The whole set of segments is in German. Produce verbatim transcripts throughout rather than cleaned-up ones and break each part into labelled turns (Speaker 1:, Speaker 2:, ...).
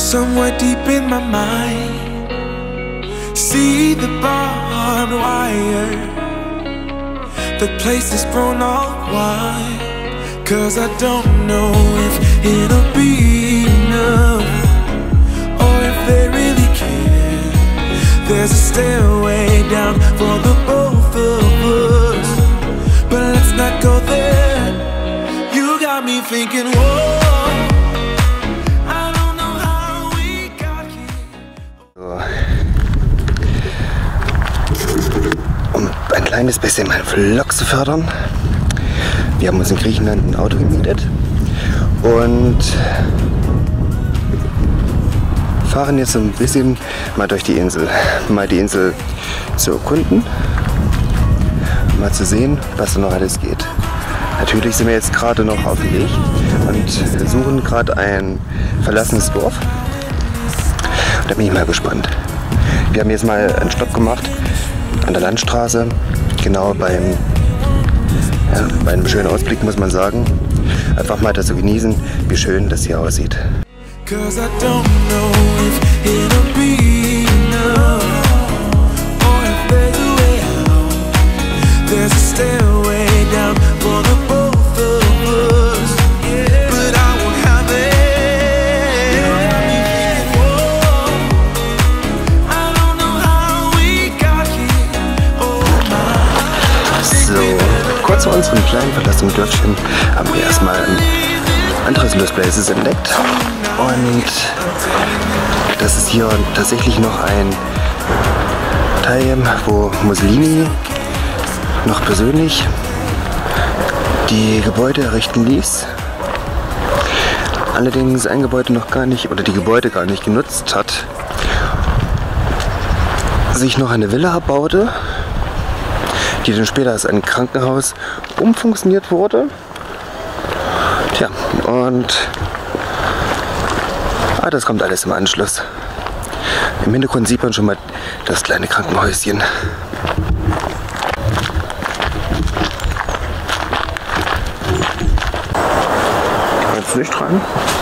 Speaker 1: somewhere deep in my mind. See the barbed wire, the place is grown all wide. Cause I don't know if it'll be enough, or if they really care. There's a stairway down for the both of us, but let's not go there. You got me thinking, whoa.
Speaker 2: Um ein kleines bisschen meinen Vlog zu fördern. Wir haben uns in Griechenland ein Auto gemietet und fahren jetzt so ein bisschen mal durch die Insel. Mal die Insel zu erkunden, mal zu sehen, was da noch alles geht. Natürlich sind wir jetzt gerade noch auf dem Weg und suchen gerade ein verlassenes Dorf. Da bin ich mal gespannt. Wir haben jetzt mal einen Stopp gemacht an der Landstraße, genau beim, ja, bei einem schönen Ausblick, muss man sagen. Einfach mal das zu genießen, wie schön das hier aussieht. Kurz vor unserem kleinen verlassenen Dörfchen haben wir erstmal ein anderes Lost Places entdeckt. Und das ist hier tatsächlich noch ein Teil, wo Mussolini noch persönlich die Gebäude errichten ließ. Allerdings ein Gebäude noch gar nicht, oder die Gebäude gar nicht genutzt hat. Sich noch eine Villa erbaute, die dann später als ein Krankenhaus umfunktioniert wurde. Tja, und ah, das kommt alles im Anschluss. Im Hintergrund sieht man schon mal das kleine Krankenhäuschen. Jetzt nicht dran.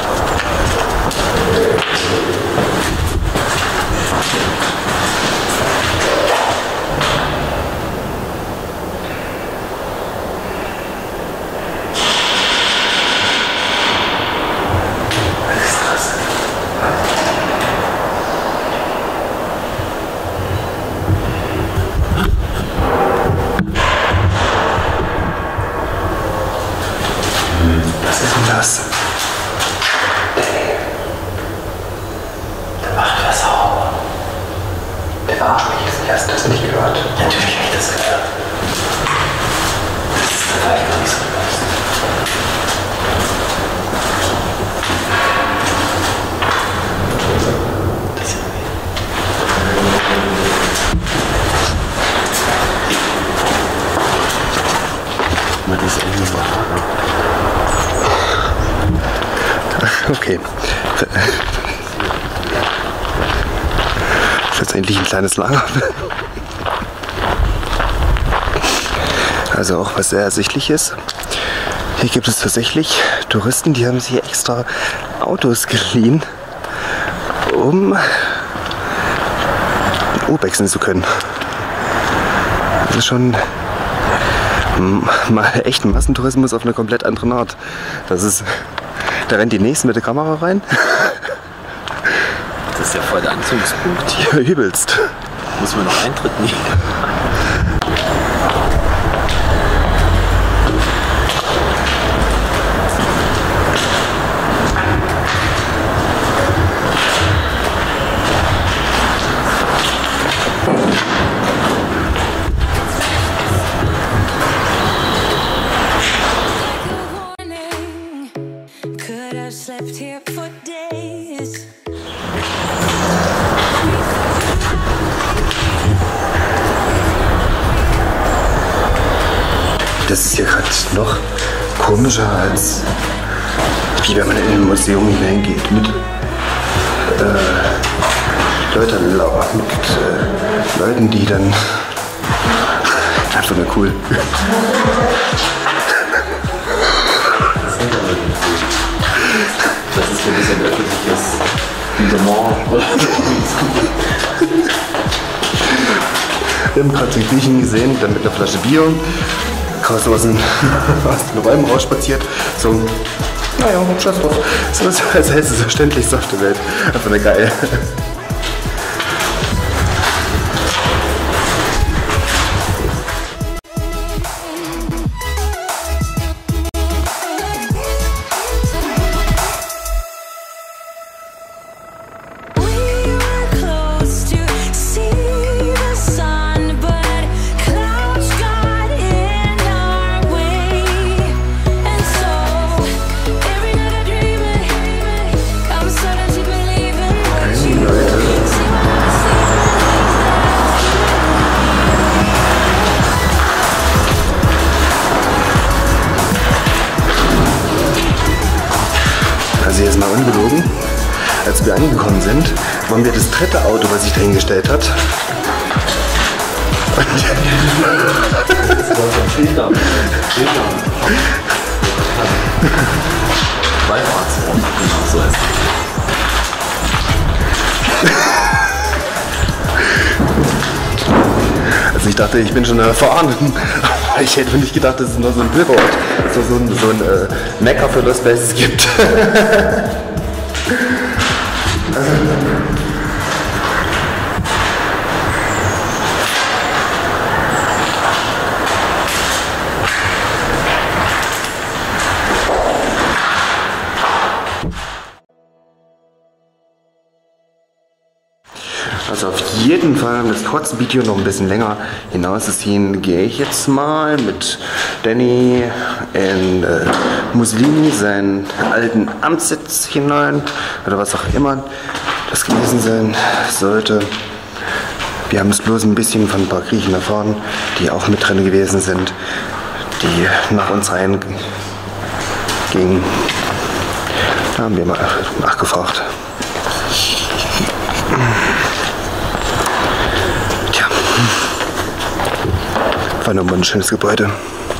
Speaker 3: Was ist denn das? Der macht was sauber. Der verarscht mich jetzt. Hast du das nicht gehört? Natürlich habe ich das gehört. Das ist vielleicht gar nicht so bewusst. Das ist man ist irgendwie so hart.
Speaker 2: Okay. Letztendlich ein kleines Lager. Also auch was sehr Ersichtliches. Hier gibt es tatsächlich Touristen, die haben sich hier extra Autos geliehen, um Uhrwechseln zu können. Das ist schon mal echt ein Massentourismus auf eine komplett andere Art. Das ist, da rennt die Nächsten mit der Kamera rein.
Speaker 3: Das ist ja voll der Anzugspunkt.
Speaker 2: Ja, übelst.
Speaker 3: Muss man noch Eintritt nehmen.
Speaker 2: Das ist hier gerade noch komischer, als wie wenn man in ein Museum hineingeht mit äh, Leuten, mit äh, Leuten, die dann einfach nur cool.
Speaker 3: Das ist ein bisschen öffentliches, wie so
Speaker 2: Wir haben gerade den Griechen gesehen, der mit einer Flasche Bier aus, aus, den, aus den Räumen rausspaziert. So, naja, scheiß drauf. So ist als selbstverständlich auf der Welt. Einfach eine geil. Also jetzt mal ungelogen, als wir angekommen sind, waren wir das dritte Auto, was sich dahingestellt hat. Also ich dachte, ich bin schon erfahren. Ich hätte nicht gedacht, das ist nur so ein Pilgerort, so, so ein, so ein äh, Mekka für Lost Places gibt. Also auf jeden Fall, um das kurze Video noch ein bisschen länger hinauszuziehen, gehe ich jetzt mal mit Danny in äh, Mussolini, seinen alten Amtssitz hinein oder was auch immer das gewesen sein sollte. Wir haben es bloß ein bisschen von ein paar Griechen erfahren, die auch mit drin gewesen sind, die nach uns rein gingen. Da haben wir mal nachgefragt. War nur mal ein schönes Gebäude.